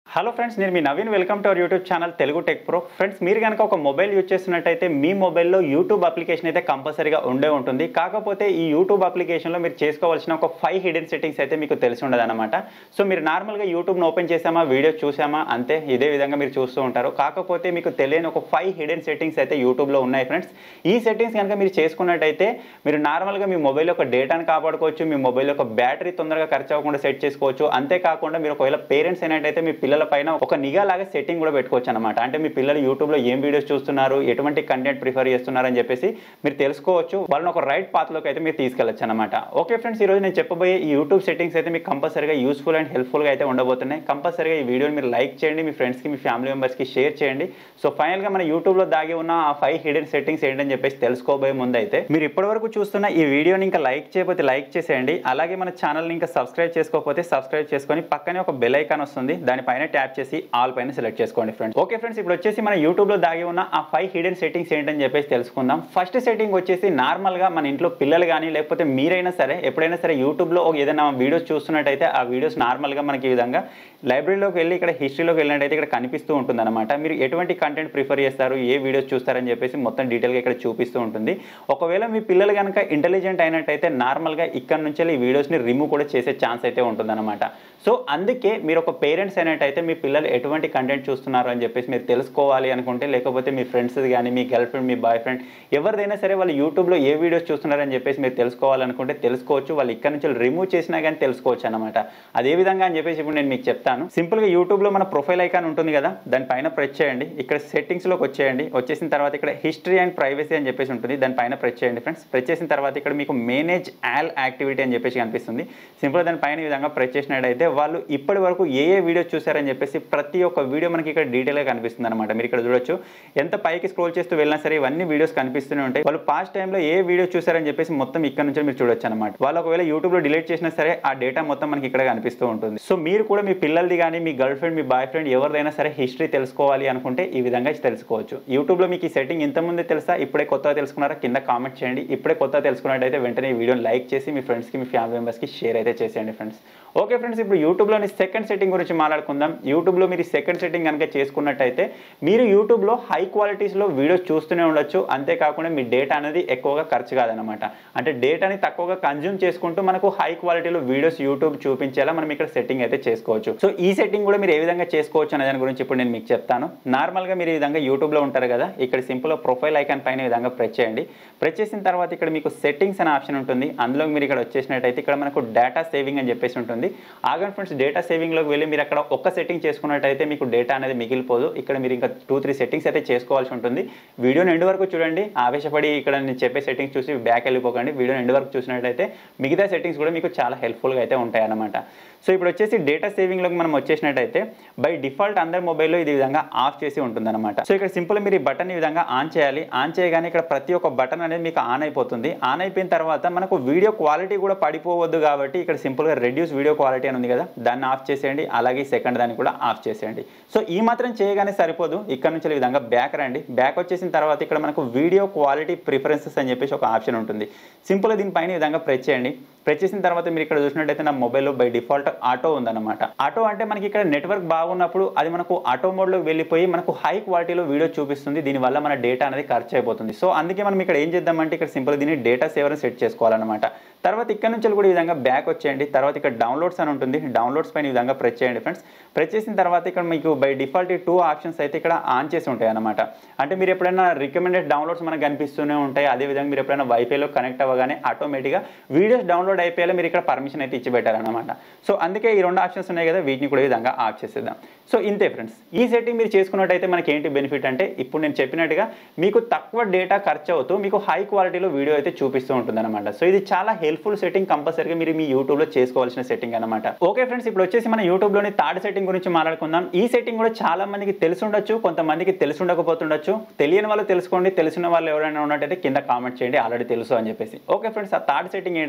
Hello friends, నేను మీ Naveen. Welcome to our YouTube channel Telugu tech pro. Friends, మీరు కనుక ఒక మొబైల్ యూజ్ చేస్తున్నట్టయితే మీ మొబైల్లో యూట్యూబ్ అప్లికేషన్ అయితే కంపల్సరీగా ఉండే ఉంటుంది. కాకపోతే ఈ యూట్యూబ్ అప్లికేషన్లో మీరు చేసుకోవాల్సిన ఒక 5 హిడెన్ సెట్టింగ్స్ అయితే మీకు తెలిసి ఉండదన్నమాట. సో మీరు నార్మల్గా యూట్యూబ్ను ఓపెన్ చేసామా, వీడియో చూసామా, అంతే ఇదే విధంగా మీరు చూస్తూ ఉంటారు. కాకపోతే మీకు తెలియని ఒక 5 హిడెన్ సెట్టింగ్స్ అయితే యూట్యూబ్లో ఉన్నాయి ఫ్రెండ్స్. ఈ సెట్టింగ్స్ కనుక మీరు చేసుకున్నట్టయితే మీరు నార్మల్గా మీ మొబైల్ యొక్క డేటాను కాపాడుకోవచ్చు, మీ మొబైల్ యొక్క బ్యాటరీ తొందరగా ఖర్చు అవ్వకుండా సెట్ చేసుకోవచ్చు. అంతేకాకుండా మీరు ఒకవేళ పేరెంట్స్ అయినట్టయితే మీ పిల్లల పైన ఒక నిఘా లాగా సెట్టింగ్ కూడా పెట్టుకోవచ్చు అనమాట. అంటే మీ పిల్లలు యూట్యూబ్లో ఏం వీడియోస్ చూస్తున్నారు, ఎటువంటి కంటెంట్ ప్రిఫర్ చేస్తున్నారు అని చెప్పేసి మీరు తెలుసుకోవచ్చు. వాళ్ళని ఒక రైట్ పాత్లోకి అయితే మీరు తీసుకెళ్ళచ్చు అనమాట. ఓకే ఫ్రెండ్స్, ఈరోజు నేను చెప్పబోయే ఈ యూట్యూబ్ సెట్టింగ్స్ అయితే మీకు కంపల్సరీగా యూస్ఫుల్ అండ్ హెల్ప్ఫుల్గా అయితే ఉండబోతున్నాయి. కంపల్సరీగా ఈ వీడియోని మీరు లైక్ చేయండి, మీ ఫ్రెండ్స్కి, మీ ఫ్యామిలీ మెంబర్స్కి షేర్ చేయండి. సో ఫైనల్గా మన యూట్యూబ్లో దాగి ఉన్న ఆ 5 హిడెన్ సెట్టింగ్స్ ఏంటని చెప్పేసి తెలుసుకోబోయే ముందు అయితే మీరు ఇప్పటివరకు చూస్తున్న ఈ వీడియోని ఇంకా లైక్ చేయకపోతే లైక్ చేసేయండి. అలాగే మన ఛానల్ని ఇంకా సబ్స్క్రైబ్ చేసుకోకపోతే సబ్స్క్రైబ్ చేసుకొని పక్కనే ఒక బెల్ ఐకాన్ వస్తుంది, దానిపైన ట్యాప్ చేసి ఆల్ పైన సెలెక్ట్ చేసుకోండి ఫ్రెండ్స్. ఓకే ఫ్రెండ్స్, ఇప్పుడు వచ్చేసి మన యూట్యూబ్లో దాగి ఉన్న ఆ 5 హిడెన్ సెట్టింగ్స్ ఏంటని చెప్పేసి తెలుసుకుందాం. ఫస్ట్ సెట్టింగ్ వచ్చేసి నార్మల్గా మన ఇంట్లో పిల్లలు కానీ లేకపోతే మీరైనా సరే ఎప్పుడైనా సరే యూట్యూబ్లో ఏదైనా వీడియోస్ చూస్తున్నట్టయితే ఆ వీడియోస్ నార్మల్గా మనకి ఈ విధంగా లైబ్రరీలోకి వెళ్ళి ఇక్కడ హిస్టరీలోకి వెళ్ళినట్టయితే ఇక్కడ కనిపిస్తూ ఉంటుంది అనమాట. మీరు ఎటువంటి కంటెంట్ ప్రిఫర్ చేస్తారు, ఏ వీడియోస్ చూస్తారని చెప్పేసి మొత్తం డీటెయిల్గా ఇక్కడ చూపిస్తూ ఉంటుంది. ఒకవేళ మీ పిల్లలు కనుక ఇంటెలిజెంట్ అయినట్టయితే నార్మల్గా ఇక్కడ నుంచి ఈ వీడియోస్ని రిమూవ్ కూడా చేసే ఛాన్స్ అయితే ఉంటుందన్నమాట. సో అందుకే మీరు ఒక పేరెంట్స్ అయినట్టయితే మీ పిల్లలు ఎటువంటి కంటెంట్ చూస్తున్నారు అని చెప్పేసి మీరు తెలుసుకోవాలి అనుకుంటే, లేకపోతే మీ ఫ్రెండ్స్ కానీ మీ గర్ల్ ఫ్రెండ్, మీ బాయ్ ఫ్రెండ్ ఎవరిదైనా సరే వాళ్ళు యూట్యూబ్లో ఏ వీడియోస్ చూస్తున్నారని చెప్పేసి మీరు తెలుసుకోవాలనుకుంటే తెలుసుకోవచ్చు. వాళ్ళు ఇక్కడ నుంచి రిమూవ్ చేసినా కానీ తెలుసుకోవచ్చు అనమాట. అదే విధంగా అని చెప్పేసి ఇప్పుడు నేను మీకు చెప్తాను. సింపుల్గా యూట్యూబ్లో మన ప్రొఫైల్ ఐకాన్ ఉంటుంది కదా, దానిపైన ప్రెస్ చేయండి. ఇక్కడ సెట్టింగ్స్లోకి వచ్చేయండి. వచ్చేసిన తర్వాత ఇక్కడ హిస్టరీ అండ్ ప్రైవసీ అని చెప్పేసి ఉంటుంది, దానిపైన ప్రెస్ చేయండి ఫ్రెండ్స్. ప్రెస్ చేసిన తర్వాత ఇక్కడ మీకు మేనేజ్ ఆల్ యాక్టివిటీ అని చెప్పేసి కనిపిస్తుంది. సింపుల్గా దానిపైన ఈ విధంగా ప్రెస్ చేసినట్టయితే వాళ్ళు ఇప్పటి వరకు ఏ వీడియోస్ చూసారని చెప్పేసి ప్రతి ఒక్క వీడియో మనకి ఇక్కడ డీటెయిల్గా కనిపిస్తుంది అనమాట. మీరు ఇక్కడ చూడొచ్చు, ఎంత పైకి స్క్రోల్ చేస్తూ వెళ్ళినా సరే ఇవన్నీ వీడియోస్ కనిపిస్తూనే ఉంటాయి. వాళ్ళు పాస్ట్ టైంలో ఏ వీడియో చూసారని చెప్పేసి మొత్తం ఇక్కడ నుంచి మీరు చూడొచ్చు అనమాట. వాళ్ళు ఒకవేళ యూట్యూబ్లో డిలీట్ చేసినా సరే ఆ డేటా మొత్తం మనకి ఇక్కడ కనిపిస్తూ ఉంటుంది. సో మీరు కూడా మీ పిల్లలది కానీ మీ గర్ల్ ఫ్రెండ్, మీ బాయ్ ఫ్రెండ్ ఎవరిదైనా సరే హిస్టరీ తెలుసుకోవాలి అనుకుంటే ఈ విధంగా తెలుసుకోవచ్చు. యూట్యూబ్లో మీకు ఈ సెట్టింగ్ ఇంతకుముందే తెలుసా, ఇప్పుడే కొత్తగా తెలుసుకున్నారా, కింద కామెంట్ చేయండి. ఇప్పుడే కొత్తగా తెలుసుకున్నట్టయితే వెంటనే ఈ వీడియోని లైక్ చేసి మీ ఫ్రెండ్స్కి, మీ ఫ్యామిలీ మెంబర్స్కి షేర్ అయితే చేసేయండి ఫ్రెండ్స్. ఓకే ఫ్రెండ్స్, ఇప్పుడు యూట్యూబ్లోని సెకండ్ సెట్టింగ్ గురించి మాట్లాడుకుందాం. యూట్యూబ్లో మీరు సెకండ్ సెట్టింగ్ కనుక చేసుకున్నట్టయితే మీరు యూట్యూబ్లో హై క్వాలిటీస్లో వీడియోస్ చూస్తూనే ఉండొచ్చు. అంతేకాకుండా మీ డేటా అనేది ఎక్కువగా ఖర్చు కాదనమాట. అంటే డేటాని తక్కువగా కన్జ్యూమ్ చేసుకుంటూ మనకు హై క్వాలిటీలో వీడియోస్ యూట్యూబ్ చూపించేలా మనం ఇక్కడ సెట్టింగ్ అయితే చేసుకోవచ్చు. సో ఈ సెట్టింగ్ కూడా మీరు ఏ విధంగా చేసుకోవచ్చు అనే దాని గురించి ఇప్పుడు నేను మీకు చెప్తాను. నార్మల్గా మీరు ఈ విధంగా యూట్యూబ్లో ఉంటారు కదా, ఇక్కడ సింపుల్గా ప్రొఫైల్ ఐకాన్ పైన ఈ విధంగా ప్రెస్ చేయండి. ప్రెస్ చేసిన తర్వాత ఇక్కడ మీకు సెట్టింగ్స్ అనే ఆప్షన్ ఉంటుంది. అందులో మీరు ఇక్కడ వచ్చేసినట్టయితే ఇక్కడ మనకు డేటా సేవింగ్ అని చెప్పేసి ఉంటుంది. ఆగండి ఫ్రెండ్స్, డేటా సేవింగ్లోకి వెళ్ళి మీరు అక్కడ ఒక్క సెట్టింగ్ చేసుకున్నట్టయితే మీకు డేటా అనేది మిగిలిపోదు. ఇక్కడ మీరు ఇంకా 2-3 సెట్టింగ్స్ అయితే చేసుకోవాల్సి ఉంటుంది. వీడియోని ఎండ్ వరకు చూడండి. ఆవేశపడి ఇక్కడ నేను చెప్పే సెట్టింగ్స్ చూసి బ్యాక్ వెళ్ళిపోకండి. వీడియోని ఎండ్ వరకు చూసినట్టయితే మిగతా సెట్టింగ్స్ కూడా మీకు చాలా హెల్ప్ఫుల్గా అయితే ఉంటాయి అన్నమాట. సో ఇప్పుడు వచ్చేసి డేటా సేవింగ్లోకి మనం వచ్చేసినట్టయితే బై డిఫాల్ట్ అందరి మొబైల్లో ఇది విధంగా ఆఫ్ చేసి ఉంటుందన్నమాట. సో ఇక్కడ సింపుల్ మీరు ఈ బటన్ ఈ విధంగా ఆన్ చేయాలి. ఆన్ చేయగానే ఇక్కడ ప్రతి ఒక్క బటన్ అనేది మీకు ఆన్ అయిపోతుంది. ఆన్ అయిపోయిన తర్వాత మనకు వీడియో క్వాలిటీ కూడా పడిపోవద్దు కాబట్టి ఇక్కడ సింపుల్గా రెడ్యూస్ వీడియో క్వాలిటీ అని ఉంది కదా, దాన్ని ఆఫ్ చేసేయండి. అలాగే సెకండ్ దాన్ని కూడా ఆఫ్ చేసేయండి. సో ఈ మాత్రం చేయగానే సరిపోదు. ఇక్కడ నుంచి ఈ విధంగా బ్యాక్ రండి. బ్యాక్ వచ్చేసిన తర్వాత ఇక్కడ మనకు వీడియో క్వాలిటీ ప్రిఫరెన్సెస్ అని చెప్పేసి ఒక ఆప్షన్ ఉంటుంది. సింపుల్గా దీనిపైన ఈ విధంగా ప్రెస్ చేయండి. ప్రెస్ చేసిన తర్వాత మీరు ఇక్కడ చూసినట్టయితే నా మొబైల్లో బై డిఫాల్ట్ ఆటో ఉందన్నమాట. ఆటో అంటే మనకి ఇక్కడ నెట్వర్క్ బాగున్నప్పుడు అది మనకు ఆటో మోడ్లోకి వెళ్ళిపోయి మనకు హై క్వాలిటీలో వీడియో చూపిస్తుంది. దీనివల్ల మన డేటా అనేది ఖర్చు అయిపోతుంది. సో అందుకే మనం ఇక్కడ ఏం చేద్దామంటే ఇక్కడ సింపుల్ దీన్ని డేటా సేవర్ సెట్ చేసుకోవాలన్నమాట. తర్వాత ఇక్కడ నుంచి కూడా ఈ విధంగా బ్యాక్ వచ్చేయండి. తర్వాత ఇక్కడ డౌన్లోడ్స్ అని ఉంటుంది. డౌన్లోడ్స్ పైన ఈ విధంగా ప్రెస్ చేయండి ఫ్రెండ్స్. ప్రెస్ చేసిన తర్వాత ఇక్కడ మీకు బై డిఫాల్ట్ 2 ఆప్షన్స్ అయితే ఇక్కడ ఆన్ చేసి ఉంటాయి అన్నమాట. అంటే మీరు ఎప్పుడైనా రికమెండెడ్ డౌన్లోడ్స్ మనకు కనిపిస్తూనే ఉంటాయి. అదేవిధంగా మీరు ఎప్పుడైనా వైఫైలో కనెక్ట్ అవ్వగానే ఆటోమేటిక్గా వీడియోస్ డౌన్లోడ్ అయిపోయేలా మీరు ఇక్కడ పర్మిషన్ అయితే ఇచ్చి పెట్టారనమాట. సో అందుకే ఈ 2 ఆప్షన్స్ ఉన్నాయి కదా, వీటిని కూడా ఈ విధంగా ఆఫ్ చేసేద్దాం. సో ఇంతే ఫ్రెండ్స్. ఈ సెట్టింగ్ మీరు చేసుకున్నట్టయితే మనకి ఏంటి బెనిఫిట్ అంటే ఇప్పుడు నేను చెప్పినట్టుగా మీకు తక్కువ డేటా ఖర్చు అవుతూ మీకు హై క్వాలిటీలో వీడియో అయితే చూపిస్తూ ఉంటుంది అనమాట. సో ఇది చాలా హెల్ప్ఫుల్ సెట్టింగ్. కంపల్సరీగా మీరు మీ యూట్యూబ్లో చేసుకోవాల్సిన సెట్టింగ్ అనమాట. ఓకే ఫ్రెండ్స్, ఇప్పుడు వచ్చేసి మన యూట్యూబ్లోని థర్డ్ సెట్టింగ్ గురించి మాట్లాడుకుందాం. ఈ సెట్టింగ్ కూడా చాలా మందికి తెలిసి ఉండొచ్చు, కొంతమందికి తెలిసి ఉండకపోతుండొచ్చు. తెలియని వాళ్ళు తెలుసుకోండి, తెలిసిన వాళ్ళు ఎవరైనా ఉన్నట్టయితే కింద కామెంట్ చేయండి ఆల్రెడీ తెలుసు అని చెప్పేసి. ఓకే ఫ్రెండ్స్, ఆ థర్డ్ సెట్టింగ్ ఏంటని చెప్పేసి ఇప్పుడు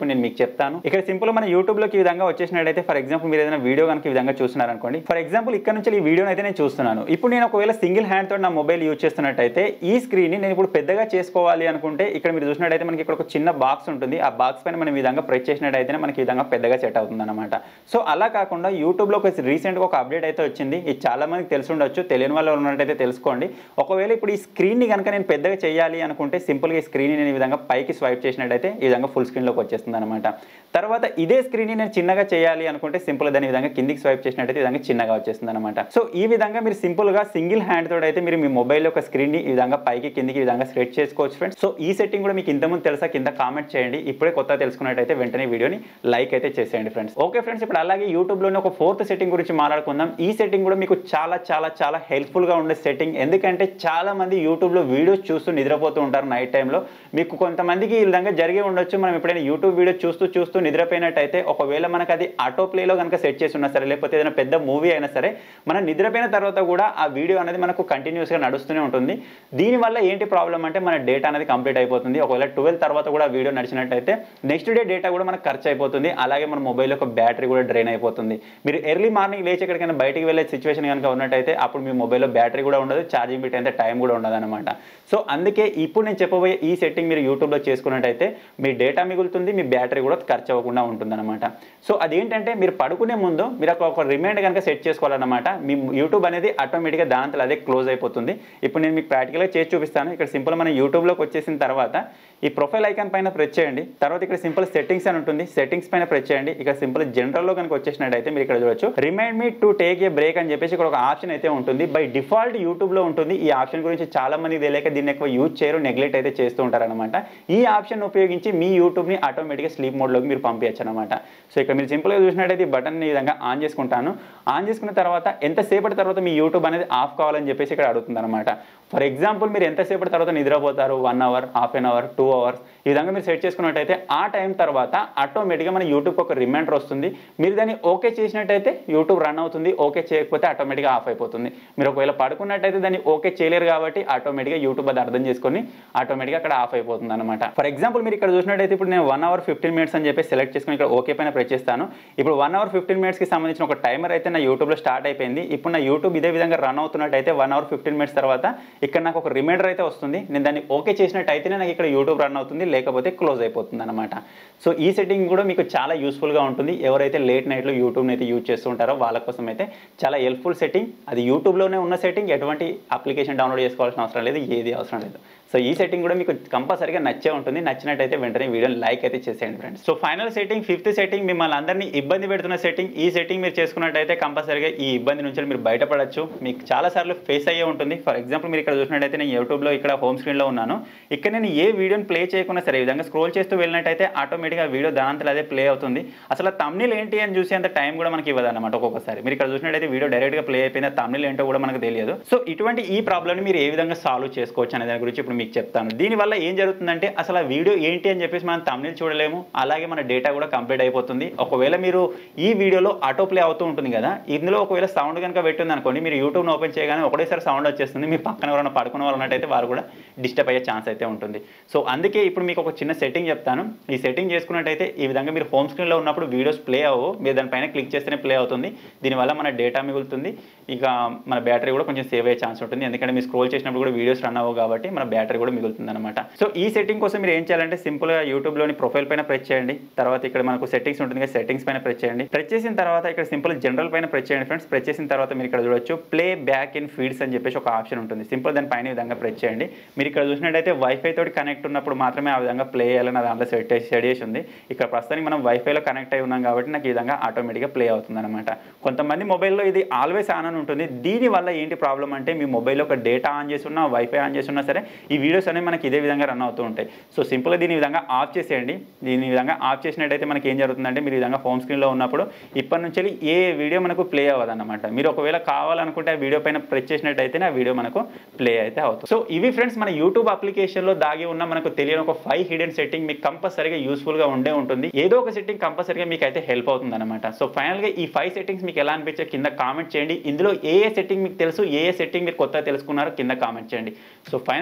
ఇప్పుడు నేను మీకు చెప్తాను. ఇక్కడ సింపుల్ మన యూట్యూబ్ లోకి ఈ విధంగా వచ్చేసినట్టయితే ఫర్ ఎగ్జాంపుల్ మీరు ఏదైనా వీడియో కనుక ఈ విధంగా చూస్తున్నారు అనుకోండి. ఫర్ ఎగ్జాంపుల్ ఇక్కడ నుంచి ఈ వీడియోని అయితే నేను చూస్తున్నాను. ఇప్పుడు నేను ఒకవేళ సింగిల్ హ్యాండ్ తోటి నా మొబైల్ యూజ్ చేస్తున్నట్టయితే ఈ స్క్రీన్ ని నేను ఇప్పుడు పెద్దగా చేసుకోవాలి అనుకుంటే ఇక్కడ మీరు చూసినట్టయితే మనకి ఇక్కడ ఒక చిన్న బాక్స్ ఉంటుంది. ఆ బాక్స్ పైన మనం ఈ విధంగా ప్రెస్ చేసినట్టయితే మనకి ఈ విధంగా పెద్దగా సెట్ అవుతుంది అనమాట. సో అలా కాకుండా యూట్యూబ్ లో ఒక రీసెంట్ గా ఒక అప్డేట్ అయితే వచ్చింది. ఇది చాలా మందికి తెలిసి ఉండొచ్చు, తెలియని వాళ్ళు ఉన్నట్టయితే తెలుసుకోండి. ఒకవేళ ఇప్పుడు ఈ స్క్రీన్ ని కనుక నేను పెద్దగా చేయాలి అనుకుంటే సింపుల్ గా ఈ స్క్రీన్ ని నేను ఈ విధంగా పైకి స్వైప్ చేసినట్టయితే ఈ విధంగా ఫుల్ స్క్రీన్ లోకి వచ్చేస్తుంది అనమాట. తర్వాత ఇదే స్క్రీన్ ని నేను చిన్నగా చేయాలి అనుకుంటే సింపుల్ దాని విధంగా కిందికి స్వైప్ చేసినట్టయితే ఈ విధంగా చిన్నగా వచ్చేస్తుంది అనమాట. సో ఈ విధంగా మీరు సింపుల్ గా సింగిల్ హ్యాండ్ తోటి అయితే మీరు మీ మొబైల్ యొక్క స్క్రీన్ ని ఈ విధంగా పైకి కిందికి ఈ విధంగా స్ట్రెచ్ చేసుకోవచ్చు ఫ్రెండ్స్. సో ఈ సెట్టింగ్ కూడా మీకు ఇంతకుముందు తెలుసా కింద కామెంట్ చేయండి. ఇప్పుడే కొత్తగా తెలుసుకున్నట్టయితే వెంటనే వీడియోని లైక్ అయితే చేసేయండి ఫ్రెండ్స్. ఓకే ఫ్రెండ్స్, ఇప్పుడు అలాగే యూట్యూబ్ లోనే ఒక ఫోర్త్ సెట్టింగ్ గురించి మాట్లాడుకుందాం. ఈ సెట్టింగ్ కూడా మీకు చాలా చాలా చాలా హెల్ప్ఫుల్ గా ఉండే సెట్టింగ్. ఎందుకంటే చాలా మంది యూట్యూబ్ లో వీడియోస్ చూస్తూ నిద్రపోతూ ఉంటారు నైట్ టైంలో. మీకు కొంతమందికి ఈ విధంగా జరిగే ఉండొచ్చు. మనం ఎప్పుడైనా యూట్యూబ్ వీడియో చూస్తూ నిద్రపోయినట్టయితే ఒకవేళ మనకు అది ఆటో ప్లేలో కనుక సెట్ చేసి ఉన్నా సరే, లేకపోతే ఏదైనా పెద్ద మూవీ అయినా సరే, మనం నిద్రపోయిన తర్వాత కూడా ఆ వీడియో అనేది మనకు కంటిన్యూస్ గా నడుస్తూనే ఉంటుంది. దీనివల్ల ఏంటి ప్రాబ్లం అంటే మన డేటా అనేది కంప్లీట్ అయిపోతుంది. ఒకవేళ 12 తర్వాత కూడా వీడియో నడిచినట్టయితే నెక్స్ట్ డే డేటా కూడా మనకు ఖర్చు అయిపోతుంది. అలాగే మన మొబైల్ యొక్క బ్యాటరీ కూడా డ్రైన్ అయిపోతుంది. మీరు ఎర్లీ మార్నింగ్ లేచి ఎక్కడికైనా బయటికి వెళ్ళే సిచ్యువేషన్ కనుక ఉన్నట్టయితే అప్పుడు మీ మొబైల్లో బ్యాటరీ కూడా ఉండదు, ఛార్జింగ్ పెట్టేంత టైం కూడా ఉండదు అనమాట. సో అందుకే ఇప్పుడు నేను చెప్పబోయే ఈ సెట్టింగ్ మీరు యూట్యూబ్లో చేసుకున్నట్టయితే మీ డేటా మిగులుతుంది, మీ బ్యాటరీ కూడా ఖర్చు అవ్వకుండా ఉంటుంది అనమాట. సో అదేంటంటే మీరు పడుకునే ముందు మీరు ఒక రిమైండర్ కనుక సెట్ చేసుకోవాలన్నమాట. మీ యూట్యూబ్ అనేది ఆటోమేటిక్గా దాంతో అదే క్లోజ్ అయిపోతుంది. ఇప్పుడు నేను మీకు ప్రాక్టికల్గా చేసి చూపిస్తాను. ఇక్కడ సింపుల్ మన యూట్యూబ్లోకి వచ్చేసిన తర్వాత ఈ ప్రొఫైల్ ఐకాన్ పైన ప్రెస్ చేయండి. తర్వాత ఇక్కడ సింపుల్ సెట్టింగ్స్ అని ఉంటుంది, సెట్టింగ్స్ పైన ప్రెస్ చేయండి. ఇక్కడ సింపుల్ జనరల్లో కనుక వచ్చేసినట్టయితే మీరు ఇక్కడ చూడొచ్చు remind me to take a break అని చెప్పేసి ఇక్కడ ఒక ఆప్షన్ అయితే ఉంటుంది. బై డిఫాల్ట్ యూట్యూబ్లో ఉంటుంది. ఈ ఆప్షన్ గురించి చాలా మంది తెలియక దీన్ని ఎక్కువ యూజ్ చేయరు, నెగ్లెక్ట్ అయితే చేస్తూ ఉంటారనమాట. ఈ ఆప్షన్ ఉపయోగించి మీ యూట్యూబ్ని ఆటోమేటిక్గా స్లీప్ మోడ్లోకి మీరు పంపించచ్చు అనమాట. సో ఇక్కడ మీరు సింపుల్గా చూసినట్టయితే ఈ బటన్ ఈ విధంగా ఆన్ చేసుకుంటాను. ఆన్ చేసుకున్న తర్వాత ఎంతసేపటి తర్వాత మీ యూట్యూబ్ అనేది ఆఫ్ కావాలని చెప్పేసి ఇక్కడ అడుగుతుంది అనమాట. ఫర్ ఎగ్జాంపుల్ మీరు ఎంతసేపటి తర్వాత నిద్రపోతారు, 1 hour, half an hour, 2 hours, ఈ విధంగా మీరు సెట్ చేసుకున్నట్టయితే ఆ టైం తర్వాత ఆటోమేటిక్గా మన యూట్యూబ్కి ఒక రిమైండర్ వస్తుంది. మీరు దాన్ని ఓకే చేసినట్టయితే యూట్యూబ్ రన్ అవుతుంది, ఓకే చేయకపోతే ఆటోమేటిక్గా ఆఫ్ అయిపోతుంది. మీరు ఒకవేళ పడుకున్నట్టయితే దాన్ని ఓకే చేయలేరు కాబట్టి ఆటోమేటిక్గా యూట్యూబ్ అది అర్థం చేసుకొని ఆటోమేటిక్గా అక్కడ ఆఫ్ అయిపోతుంది అనమాట. ఫర్ ఎగ్జాంపుల్ మీరు ఇక్కడ చూసినట్టయితే ఇప్పుడు నేను 1 అవర్ 15 మినిట్స్ అని చెప్పి సెలెక్ట్ చేసుకుని ఇక్కడ ఓకే పైన ప్రెస్ చేస్తాను. ఇప్పుడు 1 అవర్ 15 మినిట్స్కి సంబంధించిన ఒక టైమర్ అయితే నా యూట్యూబ్లో స్టార్ట్ అయిపోయింది. ఇప్పుడు నా యూట్యూబ్ ఇదే విధంగా రన్ అవుతున్నట్టయితే 1 అవర్ 15 మినిట్స్ తర్వాత ఇక్కడ నాకు ఒక రిమైండర్ అయితే వస్తుంది. నేను దాన్ని ఓకే చేసినట్టయితేనే నాకు ఇక్కడ యూట్యూబ్ రన్ అవుతుంది, లేకపోతే క్లోజ్ అయిపోతుంది అనమాట. సో ఈ సెట్టింగ్ కూడా మీకు చాలా యూస్ఫుల్గా ఉంటుంది. ఎవరైతే లేట్ నైట్లో యూట్యూబ్ని అయితే యూజ్ చేస్తూ ఉంటారో వాళ్ళ కోసం అయితే చాలా హెల్ప్ఫుల్ సెట్టింగ్. అది యూట్యూబ్లోనే ఉన్న సెట్టింగ్, ఎటువంటి అప్లికేషన్ డౌన్లోడ్ చేసుకోవాల్సిన అవసరం లేదు, ఏది అవసరం లేదు. సో ఈ సెట్టింగ్ కూడా మీకు కంపల్సరీగా నచ్చే ఉంటుంది. నచ్చినట్టయితే వెంటనే వీడియోని లైక్ అయితే చేసేయండి friends. So final setting, fifth setting, మిమ్మల్ని అందరినీ ఇబ్బంది పెడుతున్న సెట్టింగ్. ఈ సెట్టింగ్ మీరు చేసుకున్నట్టయితే కంపల్సరీగా ఈ ఇబ్బంది నుంచి మీరు బయటపడచ్చు. మీకు చాలాసార్లు ఫేస్ అయ్యే ఉంటుంది. ఫర్ ఎగ్జాంపుల్ మీరు ఇక్కడ చూసినట్టయితే నేను యూట్యూబ్లో ఇక్కడ హోమ్ స్క్రీన్లో ఉన్నాను. ఇక్కడ నేను ఏ వీడియోని ప్లే చేయకుండా సరే ఈ విధంగా స్క్రోల్ చేస్తూ వెళ్ళినట్టయితే ఆటోమేటిక్గా వీడియో దానంతలో అదే ప్లే అవుతుంది. అసలు తమ్నెయిల్ ఏంటి అని చూసేంత టైం కూడా మనకి ఇవ్వదు అనమాట. ఒక్కొక్కసారి మీరు ఇక్కడ చూసినట్టయితే వీడియో డైరెక్ట్గా ప్లే అయిపోయింది, తమ్నెయిల్ ఏంటో కూడా మనకు తెలియదు. సో ఇటువంటి ఈ ప్రాబ్లమ్ని మీరు ఏ విధంగా సాల్వ్ చేసుకోవచ్చు అనే దాని గురించి ఇప్పుడు మీకు చెప్తాను. దీనివల్ల ఏం జరుగుతుందంటే అసలు ఆ వీడియో ఏంటి అని చెప్పేసి మనం తమ్నెయిల్ చూడలేము, అలాగే మన డేటా కూడా కంప్లీట్ అయిపోతుంది. ఒకవేళ మీరు ఈ వీడియోలో ఆటో ప్లే అవుతూ ఉంటుంది కదా, ఇందులో ఒకవేళ సౌండ్ కనుక పెట్టింది అనుకోండి, మీరు యూట్యూబ్ని ఓపెన్ చేయగానే ఒకటేసారి సౌండ్ వచ్చేస్తుంది. మీ పక్కన ఎవరైనా పడుకున్న వాళ్ళు ఉన్నట్టయితే వారు కూడా డిస్టర్బ్ అయ్యే ఛాన్స్ అయితే ఉంటుంది. సో అందుకే ఇప్పుడు మీకు ఒక చిన్న సెట్టింగ్ చెప్తాను. ఈ సెట్టింగ్ చేసుకున్నట్టయితే ఈ విధంగా మీరు హోమ్ స్క్రీన్లో ఉన్నప్పుడు వీడియోస్ ప్లే అవ్వవు, మీరు దానిపైన క్లిక్ చేస్తేనే ప్లే అవుతుంది. దీనివల్ల మన డేటా మిగులుతుంది, ఇక మన బ్యాటరీ కూడా కొంచెం సేవ్ అయ్యే ఛాన్స్ ఉంటుంది. ఎందుకంటే మీరు స్క్రోల్ చేసినప్పుడు కూడా వీడియోస్ రన్ అవ్వవు కాబట్టి మన బ్యాటరీ కూడా మిగులుతుంది అనమాట. సో ఈ సెట్టింగ్ కోసం మీరు ఏం చేయాలంటే సింపుల్గా యూట్యూబ్లోని ప్రొఫైల్ పైన ప్రెస్ చేయండి. తర్వాత ఇక్కడ మనకు సెట్టింగ్స్ ఉంటుంది కదా, సెట్టింగ్స్ పైన ప్రెస్ చేయండి. ప్రెస్ చేసిన తర్వాత ఇక్కడ సింపుల్ జనరల్ పైన ప్రెస్ చేయండి ఫ్రెండ్స్. ప్రెస్ చేసిన తర్వాత మీరు ఇక్కడ చూడొచ్చు ప్లే బ్యాక్ ఇన్ ఫీడ్స్ అని చెప్పేసి ఒక ఆప్షన్ ఉంటుంది. సింపుల్ దాని పైన విధంగా ప్రెస్ చేయండి. మీరు ఇక్కడ చూసినట్టయితే వైఫై తోటి కనెక్ట్ ఉన్నప్పుడు మాత్రమే ఆ విధంగా ప్లే చేయాలని దాంట్లో సెట్ చేసి ఉంది. ఇక్కడ ప్రస్తుతానికి మనం వైఫైలో కనెక్ట్ అయి ఉన్నాం కాబట్టి నాకు ఈ విధంగా ఆటోమేటిక్గా ప్లే అవుతుంది అనమాట. కొంతమంది మొబైల్లో ఇది ఆల్వేస్ ఆన్ అని ఉంటుంది. దీనివల్ల ఏంటి ప్రాబ్లం అంటే మీ మొబైల్లో ఒక డేటా ఆన్ చేసి ఉన్నా, వైఫై ఆన్ చేసి ఉన్నా సరే ఈ వీడియోస్ అనేవి మనకి ఇదే విధంగా రన్ అవుతూ ఉంటాయి. సో సింపుల్గా దీని విధంగా ఆఫ్ చేసేయండి. దీని విధంగా ఆఫ్ చేసినట్టయితే మనకి ఏం జరుగుతుందంటే మీరు ఈ విధంగా హోమ్ స్క్రీన్లో ఉన్నప్పుడు ఇప్పటి నుంచి ఏ వీడియో మనకు ప్లే అవ్వదు అనమాట. మీరు ఒకవేళ కావాలనుకుంటే ఆ వీడియో పైన ప్రెస్ చేసినట్టయితే ఆ వీడియో మనకు ప్లే అయితే అవుతుంది. సో ఇవి ఫ్రెండ్స్ మన యూట్యూబ్ అప్లికేషన్లో దాగి ఉన్న మనకు తెలియని ఒక 5 హిడెన్ సెట్టింగ్. మీకు కంపల్సరీగా యూస్ఫుల్గా ఉండే ఉంటుంది. ఏదో ఒక సెట్టింగ్ కంపల్సరీగా మీకు అయితే హెల్ప్ అవుతుంది అనమాట. సో ఫైనల్గా ఈ 5 సెట్టింగ్స్ మీకు ఎలా అనిపించే కింద కామెంట్ చేయండి. ఇందులో ఏ సెట్టింగ్ మీకు తెలుసు, ఏ సెట్టింగ్ మీరు కొత్తగా తెలుసుకున్నారో కింద కామెంట్ చేయండి. సో ఫైనల్గా ఈ 5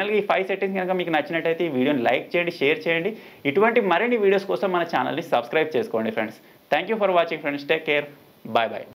సెట్టింగ్స్ కనుక మీకు నచ్చినట్టయితే ఈ వీడియోని లైక్ చేయండి, షేర్ చేయండి. ఇటువంటి మరిన్ని వీడియోస్ కోసం మన ఛానల్ని సబ్స్క్రైబ్ చేసుకోండి friends. Thank you for watching friends. Take care. Bye bye.